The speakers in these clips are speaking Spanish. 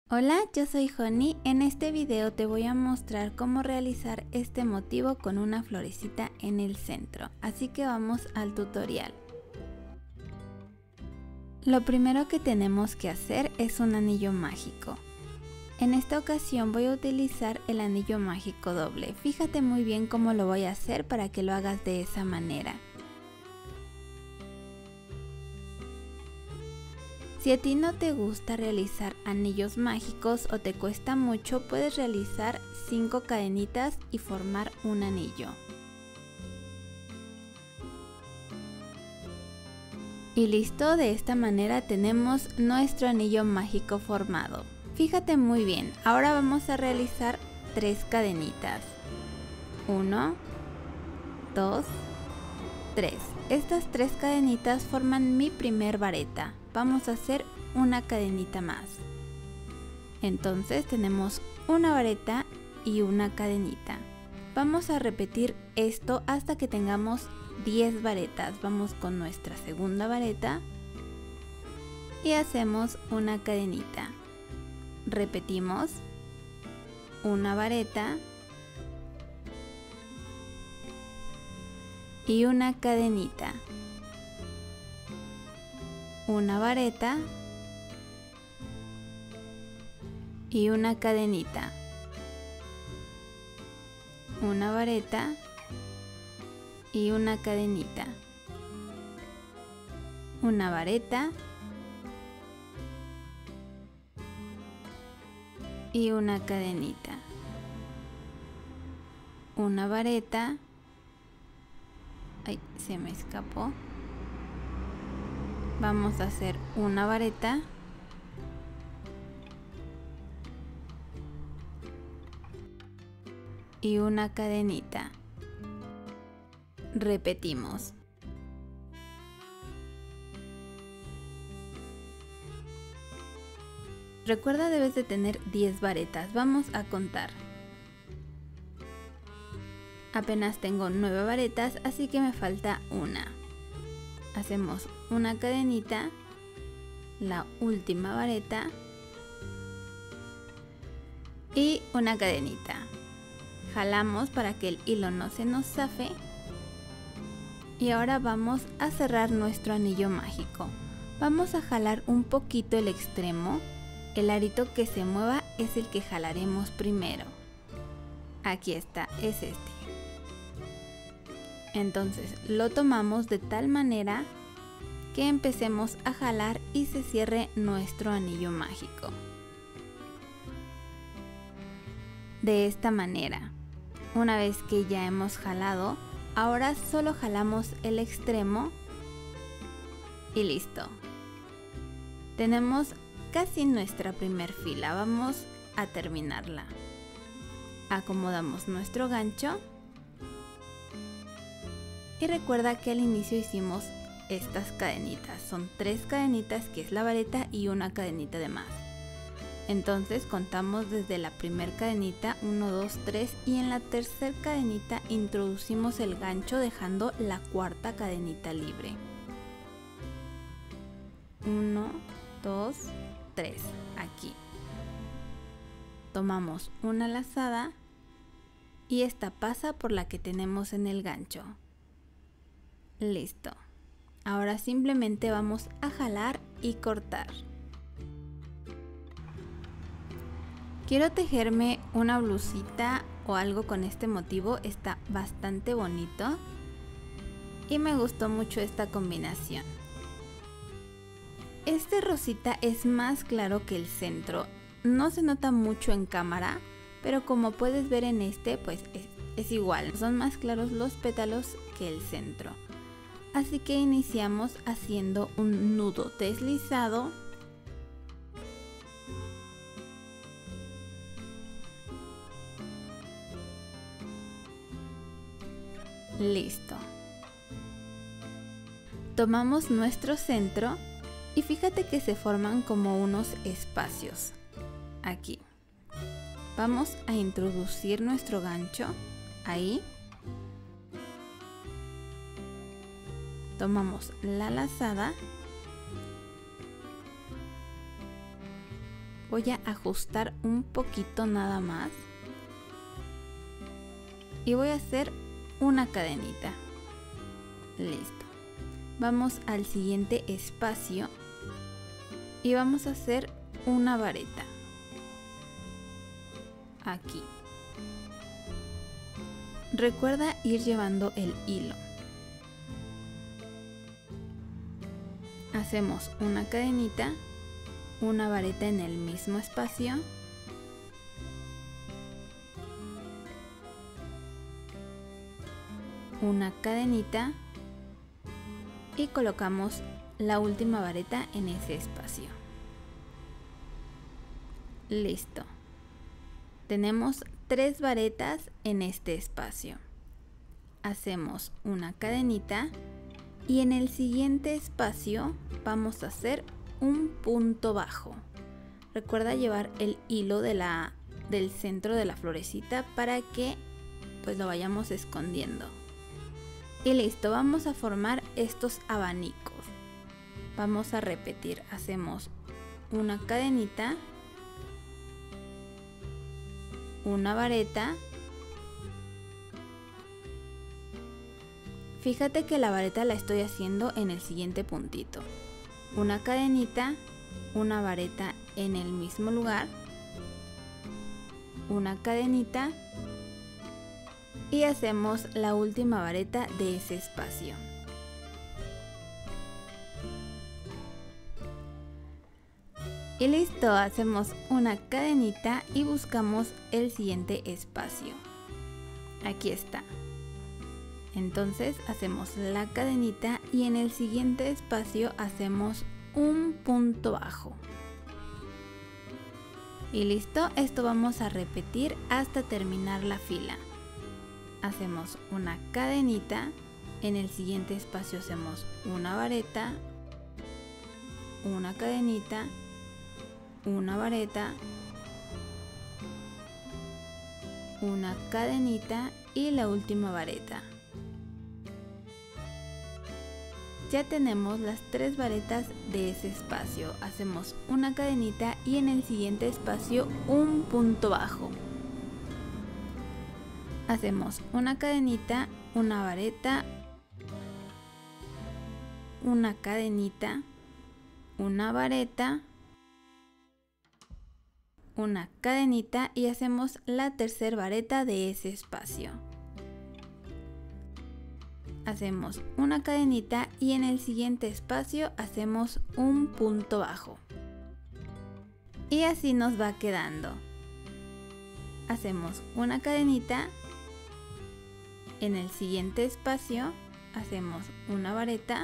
Hola, yo soy Honey. En este video te voy a mostrar cómo realizar este motivo con una florecita en el centro, así que vamos al tutorial. Lo primero que tenemos que hacer es un anillo mágico. En esta ocasión voy a utilizar el anillo mágico doble. Fíjate muy bien cómo lo voy a hacer para que lo hagas de esa manera. Si a ti no te gusta realizar anillos mágicos o te cuesta mucho, puedes realizar 5 cadenitas y formar un anillo. Y listo, de esta manera tenemos nuestro anillo mágico formado. Fíjate muy bien, ahora vamos a realizar 3 cadenitas. 1, 2, 3. Estas 3 cadenitas forman mi primer vareta. Vamos a hacer una cadenita más. Entonces tenemos una vareta y una cadenita. Vamos a repetir esto hasta que tengamos 10 varetas. Vamos con nuestra segunda vareta y hacemos una cadenita. Repetimos una vareta y una cadenita. Una vareta y una cadenita. Una vareta y una cadenita. Una vareta y una cadenita. Una vareta. Ay, se me escapó. Vamos a hacer una vareta y una cadenita. Repetimos. Recuerda, debes de tener 10 varetas. Vamos a contar. Apenas tengo 9 varetas, así que me falta una. Hacemos una cadenita, la última vareta y una cadenita. Jalamos para que el hilo no se nos zafe. Y ahora vamos a cerrar nuestro anillo mágico. Vamos a jalar un poquito el extremo. El arito que se mueva es el que jalaremos primero. Aquí está, es este. Entonces lo tomamos de tal manera que empecemos a jalar y se cierre nuestro anillo mágico. De esta manera. Una vez que ya hemos jalado, ahora solo jalamos el extremo y listo. Tenemos casi nuestra primer fila. Vamos a terminarla. Acomodamos nuestro gancho. Y recuerda que al inicio hicimos estas cadenitas. Son 3 cadenitas, que es la vareta, y una cadenita de más. Entonces contamos desde la primera cadenita, 1, 2, 3, y en la tercera cadenita introducimos el gancho dejando la cuarta cadenita libre. 1, 2, 3, aquí. Tomamos una lazada y esta pasa por la que tenemos en el gancho. Listo. Ahora simplemente vamos a jalar y cortar. Quiero tejerme una blusita o algo con este motivo. Está bastante bonito y me gustó mucho esta combinación. Este rosita es más claro que el centro. No se nota mucho en cámara, pero como puedes ver en este, pues es igual. Son más claros los pétalos que el centro. Así que iniciamos haciendo un nudo deslizado. Listo. Tomamos nuestro centro y fíjate que se forman como unos espacios. Aquí. Vamos a introducir nuestro gancho ahí. Tomamos la lazada Voy a ajustar un poquito nada más. Y voy a hacer una cadenita. Listo. Vamos al siguiente espacio y vamos a hacer una vareta. Aquí. Recuerda ir llevando el hilo. Hacemos una cadenita, una vareta en el mismo espacio. Una cadenita y colocamos la última vareta en ese espacio. Listo. Tenemos 3 varetas en este espacio. Hacemos una cadenita y en el siguiente espacio vamos a hacer un punto bajo. Recuerda llevar el hilo del centro de la florecita para que pues lo vayamos escondiendo. Y listo, vamos a formar estos abanicos. Vamos a repetir, hacemos una cadenita, una vareta. Fíjate que la vareta la estoy haciendo en el siguiente puntito. Una cadenita, una vareta en el mismo lugar, una cadenita y hacemos la última vareta de ese espacio. Y listo, hacemos una cadenita y buscamos el siguiente espacio. Aquí está. Entonces hacemos la cadenita y en el siguiente espacio hacemos un punto bajo. Y listo, esto vamos a repetir hasta terminar la fila. Hacemos una cadenita, en el siguiente espacio hacemos una vareta, una cadenita, una vareta, una cadenita y la última vareta. Ya tenemos las 3 varetas de ese espacio. Hacemos una cadenita y en el siguiente espacio un punto bajo. Hacemos una cadenita, una vareta, una cadenita, una vareta, una cadenita y hacemos la tercera vareta de ese espacio. Hacemos una cadenita y en el siguiente espacio hacemos un punto bajo. Y así nos va quedando. Hacemos una cadenita. En el siguiente espacio hacemos una vareta,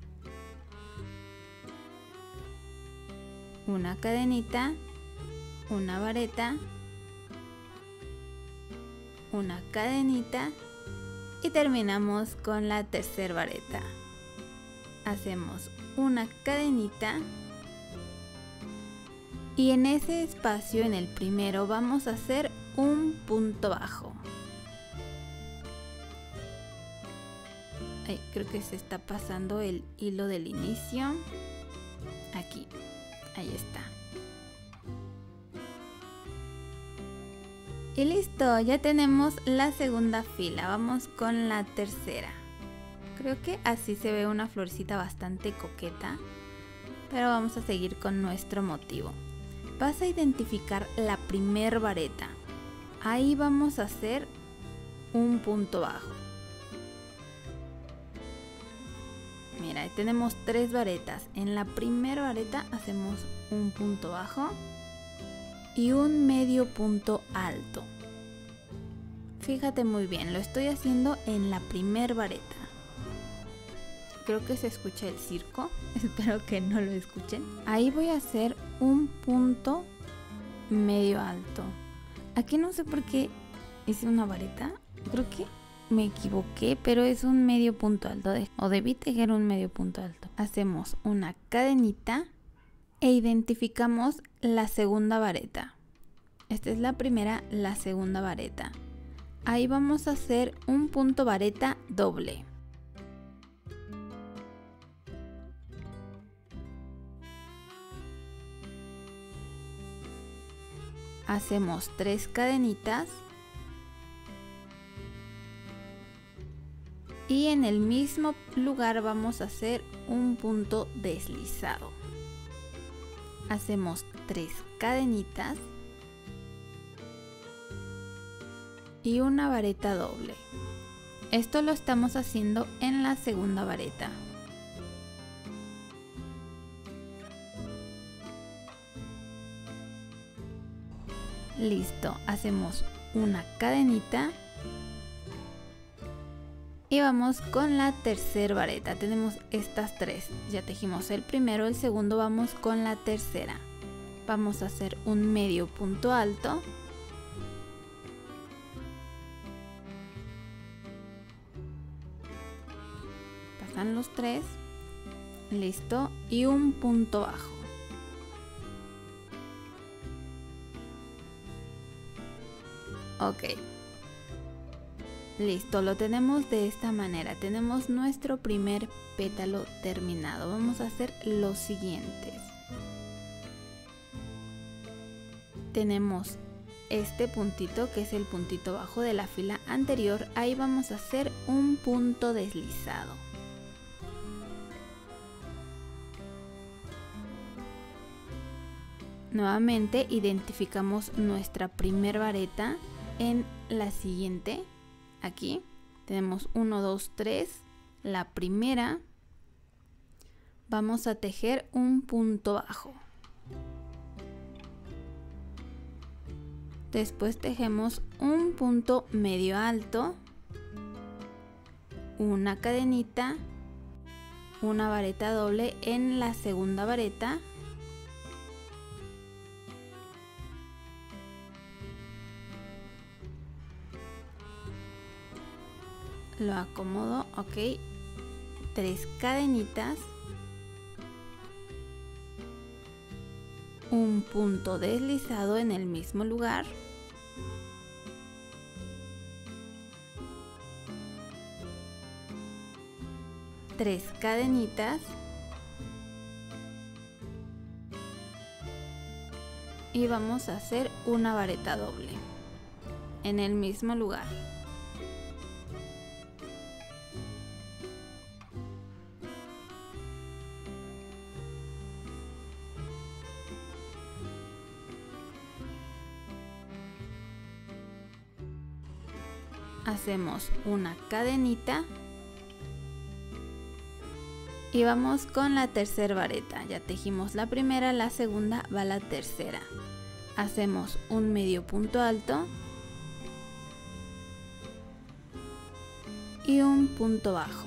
una cadenita, una vareta, una cadenita y terminamos con la tercera vareta. Hacemos una cadenita y en ese espacio, en el primero, vamos a hacer un punto bajo. Ay, creo que se está pasando el hilo del inicio. Aquí, ahí está. Y listo, ya tenemos la segunda fila. Vamos con la tercera. Creo que así se ve una florecita bastante coqueta. Pero vamos a seguir con nuestro motivo. Vas a identificar la primer vareta. Ahí vamos a hacer un punto bajo. Mira, ahí tenemos 3 varetas. En la primera vareta hacemos un punto bajo y un medio punto alto. Fíjate muy bien, lo estoy haciendo en la primera vareta. Creo que se escucha el circo, espero que no lo escuchen. Ahí voy a hacer un punto medio alto. Aquí no sé por qué hice una vareta, creo que me equivoqué, pero es un medio punto alto, o debí tejer un medio punto alto. Hacemos una cadenita e identificamos la segunda vareta. Esta es la primera, la segunda vareta. Ahí vamos a hacer un punto vareta doble. hacemos 3 cadenitas y en el mismo lugar vamos a hacer un punto deslizado. Hacemos 3 cadenitas y una vareta doble. Esto lo estamos haciendo en la segunda vareta. Listo, hacemos una cadenita y vamos con la tercera vareta. Tenemos estas 3, ya tejimos el primero, el segundo, vamos con la tercera. Vamos a hacer un medio punto alto, pasan los 3, listo, y un punto bajo. Ok, listo, lo tenemos de esta manera. Tenemos nuestro primer pétalo terminado. Vamos a hacer los siguientes. Tenemos este puntito que es el puntito bajo de la fila anterior. Ahí vamos a hacer un punto deslizado. Nuevamente identificamos nuestra primer vareta. En la siguiente, aquí tenemos 1, 2, 3, la primera, vamos a tejer un punto bajo, después tejemos un punto medio alto, una cadenita, una vareta doble en la segunda vareta, lo acomodo, ok, 3 cadenitas, un punto deslizado en el mismo lugar, tres cadenitas y vamos a hacer una vareta doble en el mismo lugar. Hacemos una cadenita y vamos con la tercera vareta. Ya tejimos la primera, la segunda, va la tercera. Hacemos un medio punto alto y un punto bajo.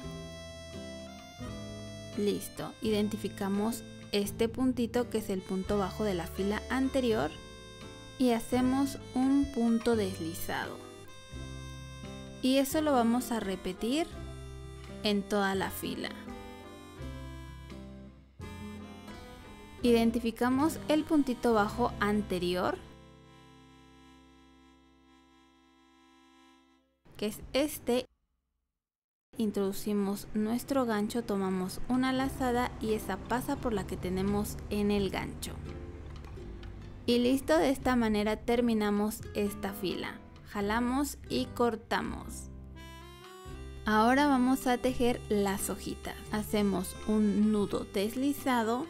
Listo, identificamos este puntito que es el punto bajo de la fila anterior y hacemos un punto deslizado. Y eso lo vamos a repetir en toda la fila. Identificamos el puntito bajo anterior, que es este. Introducimos nuestro gancho, tomamos una lazada y esa pasa por la que tenemos en el gancho. Y listo, de esta manera terminamos esta fila. Jalamos y cortamos. Ahora vamos a tejer las hojitas. Hacemos un nudo deslizado.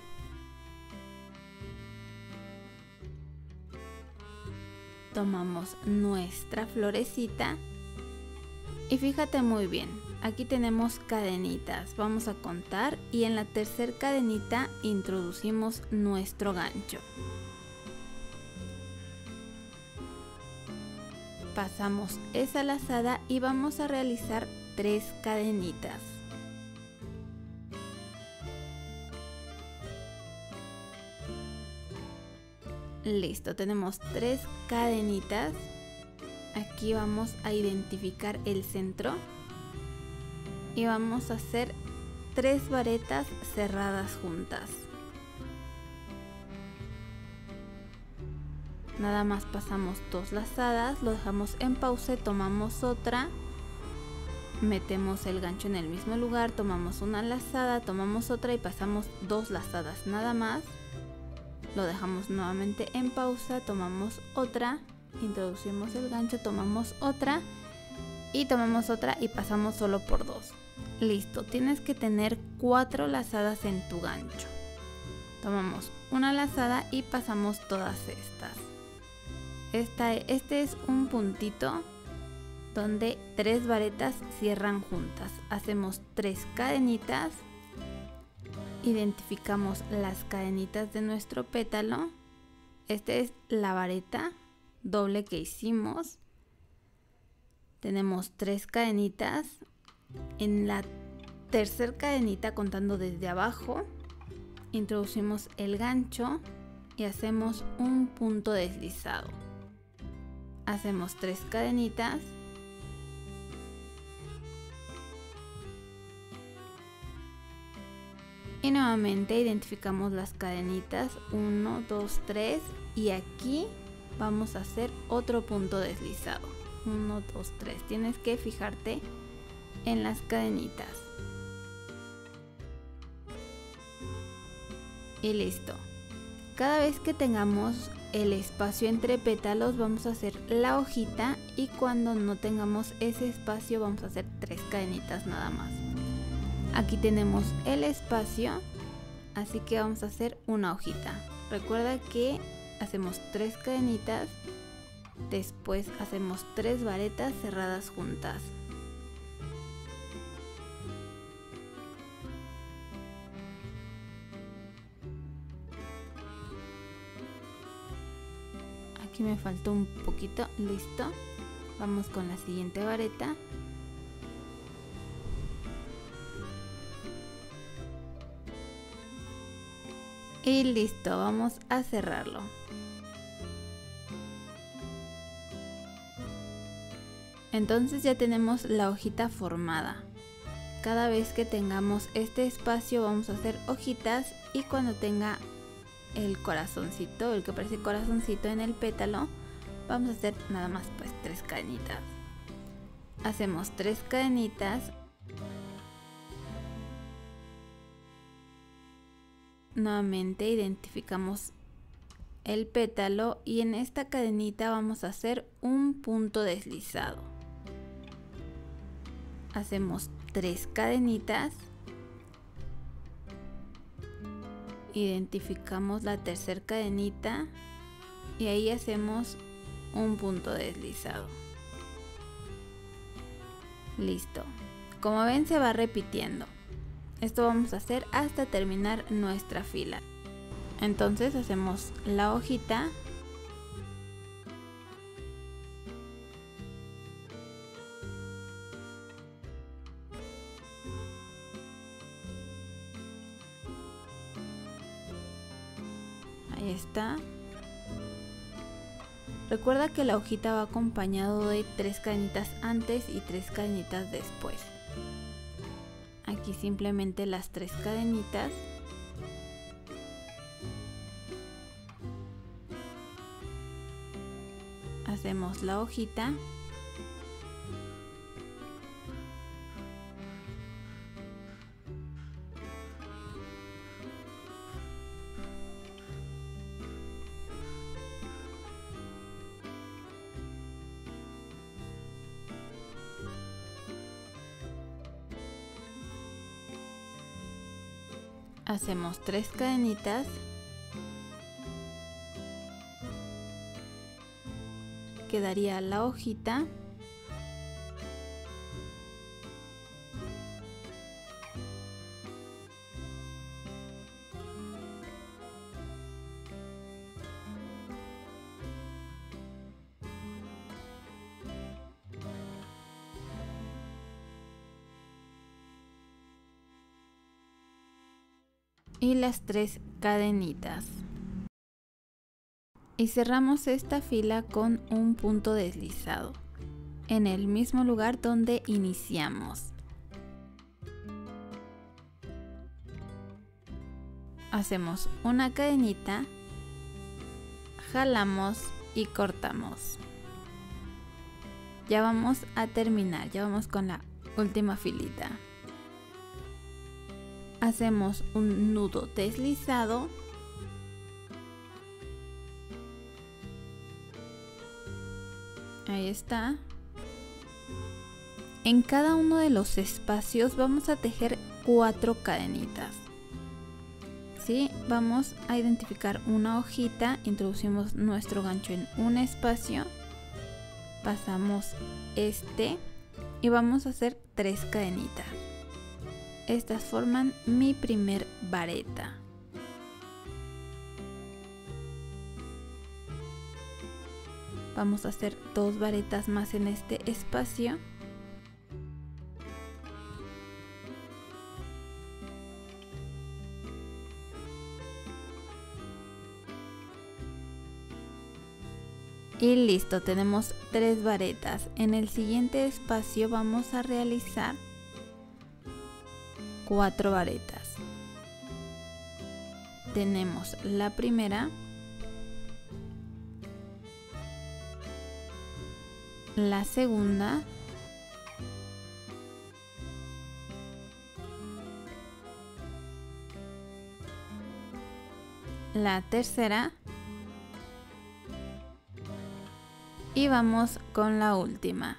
Tomamos nuestra florecita. Y fíjate muy bien, aquí tenemos cadenitas. Vamos a contar y en la tercera cadenita introducimos nuestro gancho. Pasamos esa lazada y vamos a realizar 3 cadenitas. Listo, tenemos 3 cadenitas. Aquí vamos a identificar el centro y vamos a hacer 3 varetas cerradas juntas. Nada más pasamos 2 lazadas, lo dejamos en pausa, tomamos otra, metemos el gancho en el mismo lugar, tomamos una lazada, tomamos otra y pasamos 2 lazadas nada más. lo dejamos nuevamente en pausa, tomamos otra, introducimos el gancho, tomamos otra y tomamos otra y pasamos solo por 2. Listo, tienes que tener 4 lazadas en tu gancho. Tomamos una lazada y pasamos todas estas. Este es un puntito donde 3 varetas cierran juntas. Hacemos 3 cadenitas, identificamos las cadenitas de nuestro pétalo. Esta es la vareta doble que hicimos. Tenemos 3 cadenitas. En la tercera cadenita, contando desde abajo, introducimos el gancho y hacemos un punto deslizado. Hacemos 3 cadenitas. Y nuevamente identificamos las cadenitas 1, 2, 3 y aquí vamos a hacer otro punto deslizado. 1, 2, 3. Tienes que fijarte en las cadenitas. Y listo. Cada vez que tengamos el espacio entre pétalos vamos a hacer la hojita y cuando no tengamos ese espacio vamos a hacer 3 cadenitas nada más. Aquí tenemos el espacio, así que vamos a hacer una hojita. Recuerda que hacemos 3 cadenitas, después hacemos 3 varetas cerradas juntas. Aquí me faltó un poquito, listo. Vamos con la siguiente vareta. Y listo, vamos a cerrarlo. Entonces ya tenemos la hojita formada. Cada vez que tengamos este espacio vamos a hacer hojitas y cuando tenga el corazoncito, el que parece corazoncito en el pétalo, vamos a hacer nada más pues 3 cadenitas. Hacemos 3 cadenitas. Nuevamente identificamos el pétalo y en esta cadenita vamos a hacer un punto deslizado. Hacemos 3 cadenitas. Identificamos la tercera cadenita y ahí hacemos un punto deslizado. Listo. Como ven se va repitiendo. Esto vamos a hacer hasta terminar nuestra fila. Entonces hacemos la hojita. Ahí está. Recuerda que la hojita va acompañado de 3 cadenitas antes y 3 cadenitas después. Aquí simplemente las 3 cadenitas. Hacemos la hojita. Hacemos 3 cadenitas. Quedaría la hojita. Y las 3 cadenitas. Y cerramos esta fila con un punto deslizado en el mismo lugar donde iniciamos. Hacemos una cadenita, jalamos y cortamos. Ya vamos a terminar, ya vamos con la última filita. Hacemos un nudo deslizado Ahí está. En cada uno de los espacios vamos a tejer 4 cadenitas. ¿Sí? Vamos a identificar una hojita, introducimos nuestro gancho en un espacio, pasamos este y vamos a hacer 3 cadenitas. Estas forman mi primer vareta. Vamos a hacer 2 varetas más en este espacio. Y listo, tenemos 3 varetas. En el siguiente espacio vamos a realizar 4 varetas. Tenemos la primera, la segunda, la tercera y vamos con la última.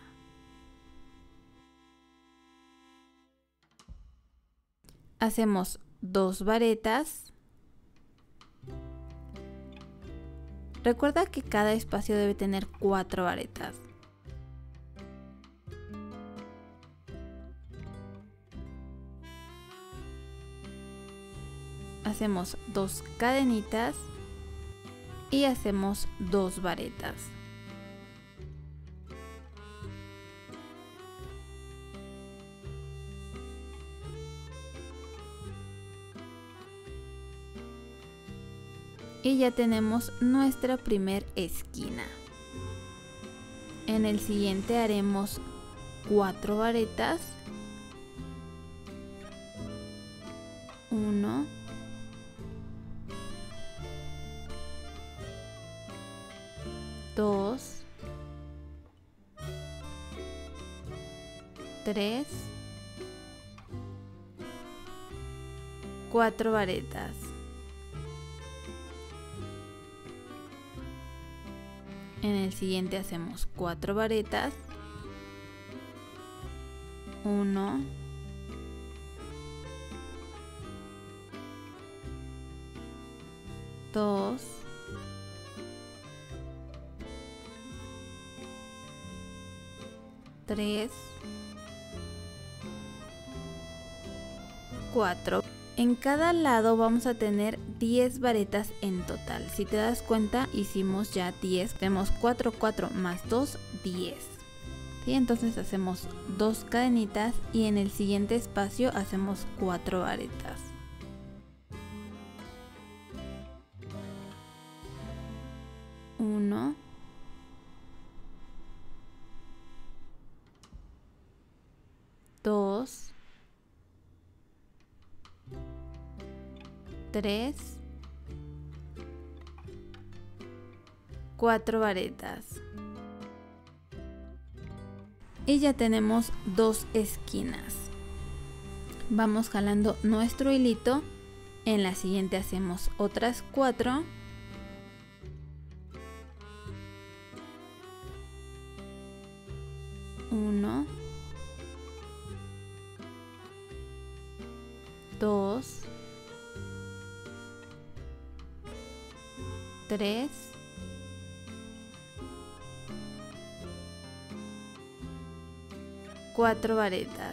Hacemos 2 varetas. Recuerda que cada espacio debe tener 4 varetas. Hacemos 2 cadenitas y hacemos 2 varetas. Y ya tenemos nuestra primer esquina. En el siguiente haremos 4 varetas. 1, 2, 3, 4 varetas. En el siguiente hacemos 4 varetas. 1, 2, 3, 4. En cada lado vamos a tener 10 varetas en total. Si te das cuenta, hicimos ya 10. Tenemos 4, 4 más 2, 10. ¿Sí? Entonces hacemos 2 cadenitas y en el siguiente espacio hacemos 4 varetas. Uno, 2, 3, 4 varetas. Y ya tenemos 2 esquinas. Vamos jalando nuestro hilito. En la siguiente hacemos otras 4. Uno, 2, 3, 4 varetas.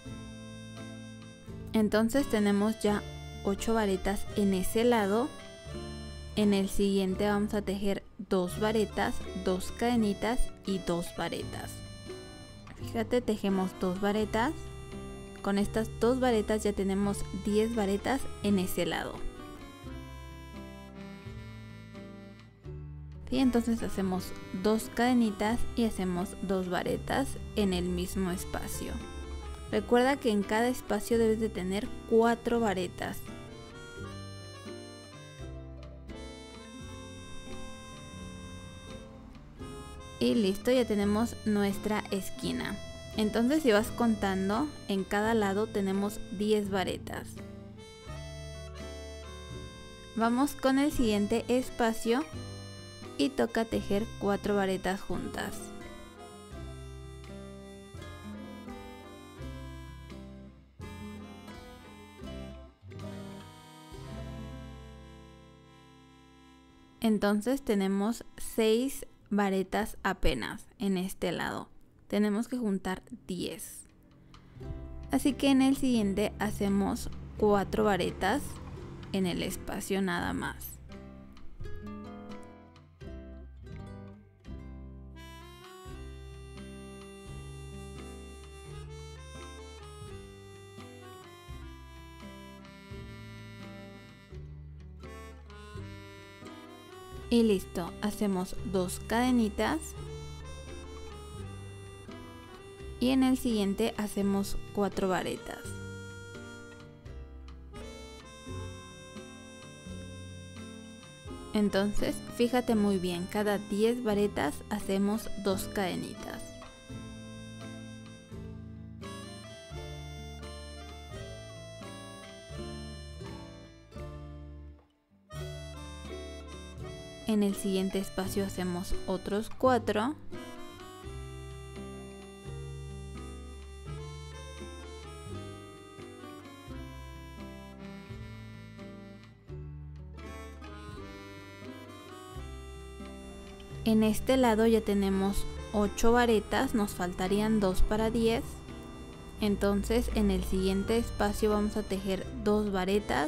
Entonces tenemos ya 8 varetas en ese lado. En el siguiente vamos a tejer 2 varetas, 2 cadenitas y 2 varetas. Fíjate, tejemos 2 varetas. Con estas 2 varetas ya tenemos 10 varetas en ese lado. ¿Sí? Entonces hacemos 2 cadenitas y hacemos 2 varetas en el mismo espacio. Recuerda que en cada espacio debes de tener 4 varetas. Y listo, ya tenemos nuestra esquina. Entonces si vas contando, en cada lado tenemos 10 varetas. Vamos con el siguiente espacio y toca tejer 4 varetas juntas. Entonces tenemos 6 varetas apenas en este lado. Tenemos que juntar 10. Así que en el siguiente hacemos 4 varetas en el espacio nada más. Y listo, hacemos 2 cadenitas y en el siguiente hacemos 4 varetas. Entonces, fíjate muy bien, cada 10 varetas hacemos 2 cadenitas. En el siguiente espacio hacemos otros 4. En este lado ya tenemos 8 varetas, nos faltarían 2 para 10. Entonces en el siguiente espacio vamos a tejer 2 varetas.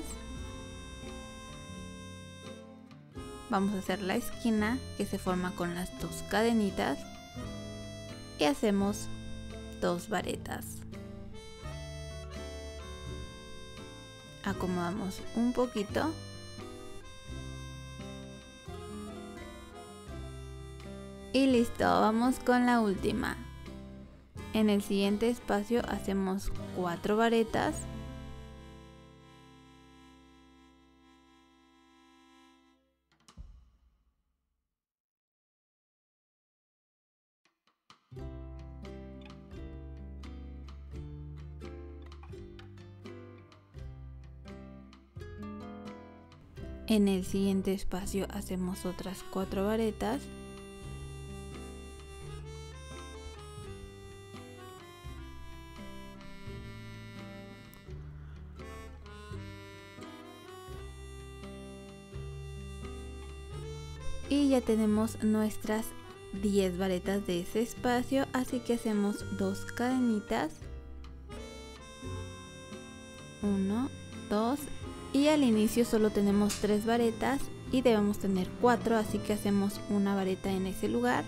Vamos a hacer la esquina que se forma con las 2 cadenitas y hacemos 2 varetas. Acomodamos un poquito. Y listo, vamos con la última. En el siguiente espacio hacemos 4 varetas. En el siguiente espacio hacemos otras 4 varetas. Y ya tenemos nuestras 10 varetas de ese espacio, así que hacemos 2 cadenitas. 1, 2 y al inicio solo tenemos 3 varetas y debemos tener 4, así que hacemos una vareta en ese lugar.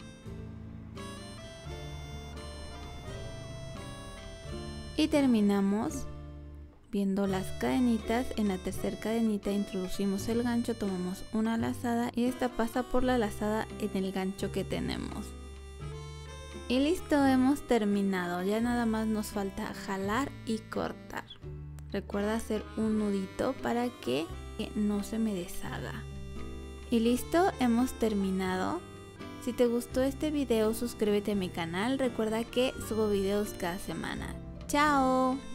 Y terminamos viendo las cadenitas. En la tercera cadenita introducimos el gancho, tomamos una lazada y esta pasa por la lazada en el gancho que tenemos. Y listo, hemos terminado. Ya nada más nos falta jalar y cortar. Recuerda hacer un nudito para que no se me deshaga. Y listo, hemos terminado. Si te gustó este video, suscríbete a mi canal. Recuerda que subo videos cada semana. ¡Chao!